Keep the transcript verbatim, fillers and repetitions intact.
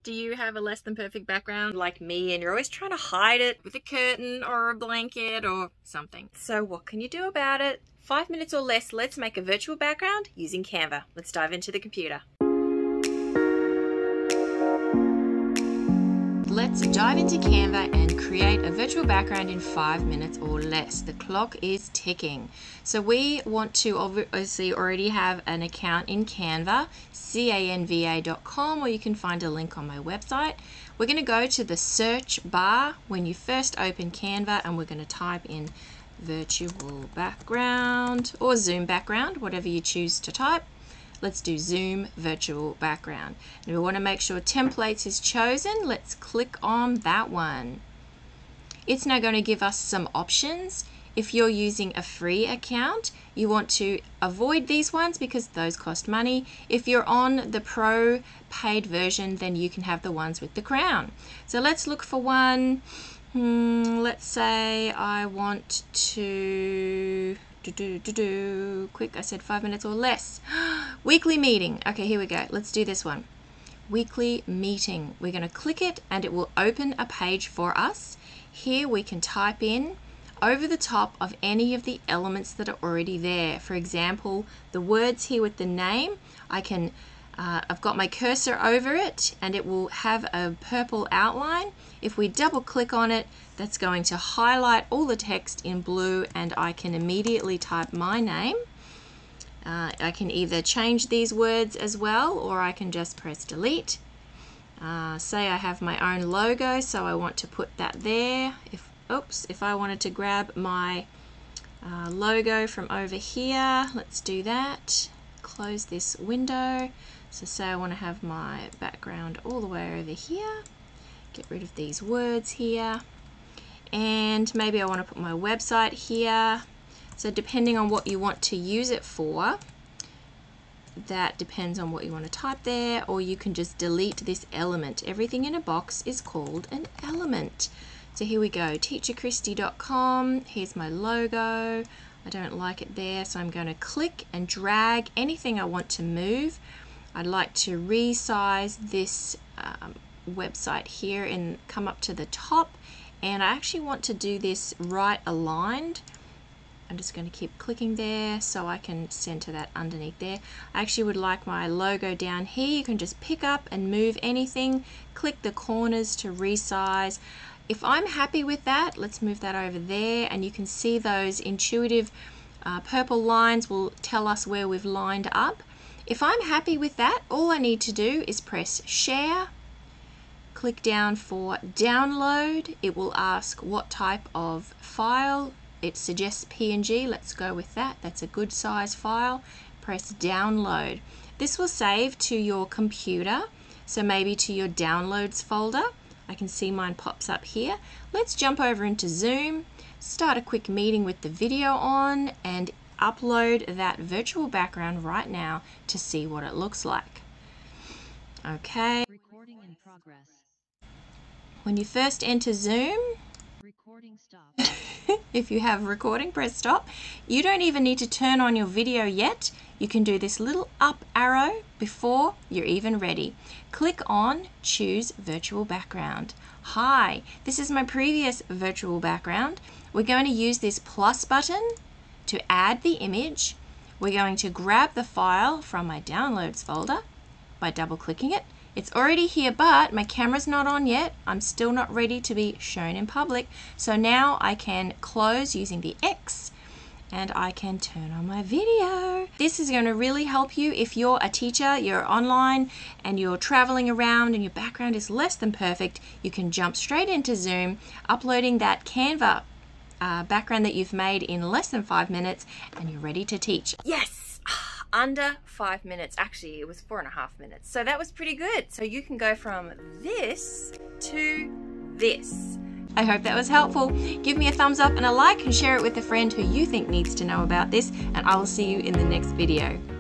Do you have a less than perfect background like me and you're always trying to hide it with a curtain or a blanket or something? So what can you do about it? Five minutes or less, let's make a virtual background using Canva. Let's dive into the computer. Let's dive into Canva and create a virtual background in five minutes or less. The clock is ticking. So we want to obviously already have an account in Canva, canva dot com, or you can find a link on my website. We're going to go to the search bar when you first open Canva and we're going to type in virtual background or Zoom background, whatever you choose to type. Let's do Zoom virtual background. And we want to make sure templates is chosen. Let's click on that one. It's now going to give us some options. If you're using a free account, you want to avoid these ones because those cost money. If you're on the pro paid version, then you can have the ones with the crown. So let's look for one. Hmm, let's say I want to do, do, do, do. Quick, I said five minutes or less. Weekly meeting. Okay, here we go. Let's do this one. Weekly meeting. We're going to click it and it will open a page for us. Here we can type in over the top of any of the elements that are already there. For example, the words here with the name, I can, uh, I've got my cursor over it and it will have a purple outline. If we double click on it, that's going to highlight all the text in blue and I can immediately type my name. Uh, I can either change these words as well or I can just press delete. Uh, say I have my own logo, so I want to put that there. If Oops, if I wanted to grab my uh, logo from over here, let's do that. Close this window. So say I want to have my background all the way over here. Get rid of these words here. And maybe I want to put my website here. So depending on what you want to use it for, that depends on what you want to type there, or you can just delete this element. Everything in a box is called an element. So here we go, teacher christy dot com, here's my logo. I don't like it there, so I'm going to click and drag anything I want to move. I'd like to resize this um, website here and come up to the top, and I actually want to do this right aligned. I'm just going to keep clicking there so I can center that underneath there. I actually would like my logo down here. You can just pick up and move anything, click the corners to resize. If I'm happy with that, let's move that over there, and you can see those intuitive uh, purple lines will tell us where we've lined up. If I'm happy with that, all I need to do is press share, click down for download. It will ask what type of file. It suggests P N G. Let's go with that. That's a good size file. Press download. This will save to your computer, so maybe to your downloads folder. I can see mine pops up here. Let's jump over into Zoom, start a quick meeting with the video on, and upload that virtual background right now to see what it looks like. Okay. Recording in progress. When you first enter Zoom, Recording stop. if you have recording, press stop. You don't even need to turn on your video yet. You can do this little up arrow before you're even ready. Click on choose virtual background. Hi, this is my previous virtual background. We're going to use this plus button to add the image. We're going to grab the file from my downloads folder by double clicking it. It's already here, but my camera's not on yet. I'm still not ready to be shown in public. So now I can close using the X and I can turn on my video. This is going to really help you if you're a teacher, you're online and you're traveling around and your background is less than perfect. You can jump straight into Zoom, uploading that Canva uh, background that you've made in less than five minutes and you're ready to teach. Yes! Under five minutes. Actually, it was four and a half minutes. So that was pretty good. So you can go from this to this. I hope that was helpful. Give me a thumbs up and a like and share it with a friend who you think needs to know about this, and I will see you in the next video.